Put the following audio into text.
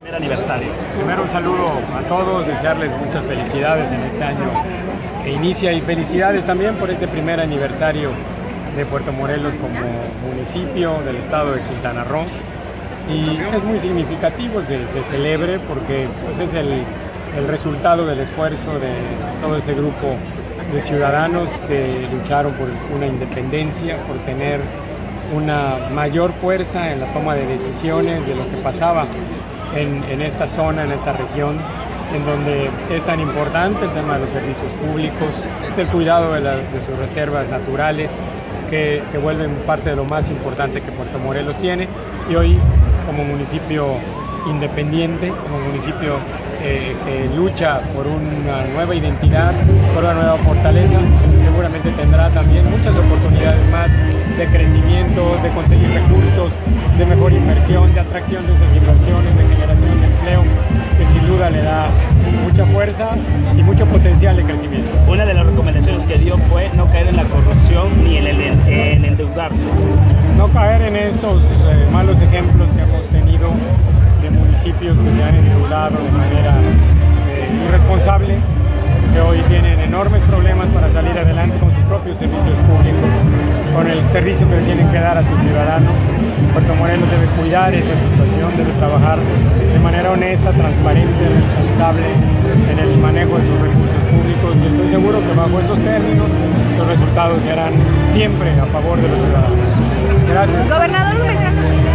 Primer aniversario. Primero un saludo a todos, desearles muchas felicidades en este año que inicia y felicidades también por este primer aniversario de Puerto Morelos como municipio del estado de Quintana Roo. Y es muy significativo que se celebre porque pues, es el resultado del esfuerzo de todo este grupo de ciudadanos que lucharon por una independencia, por tener una mayor fuerza en la toma de decisiones de lo que pasaba en esta zona, en esta región, en donde es tan importante el tema de los servicios públicos, del cuidado de sus reservas naturales, que se vuelven parte de lo más importante que Puerto Morelos tiene. Y hoy, como municipio independiente, como municipio que lucha por una nueva identidad, por una nueva fortaleza, seguramente tendrá también muchas oportunidades más de crecimiento, de conseguir recursos, de mejor inversión, de atracción de esas inversiones, de generación de empleo, que sin duda le da mucha fuerza y mucho potencial de crecimiento. Una de las recomendaciones que dio fue no caer en la corrupción ni en endeudarse. No caer en esos malos ejemplos que hemos tenido de municipios que se han endeudado de manera irresponsable, que hoy tienen enormes problemas para salir adelante con sus propios servicios públicos, con el servicio que le tienen que dar a sus ciudadanos. Puerto Morelos debe cuidar esa situación, debe trabajar de manera honesta, transparente, responsable en el manejo de sus recursos públicos, y estoy seguro que bajo esos términos los resultados serán siempre a favor de los ciudadanos. Gracias. Gobernador, un mensaje.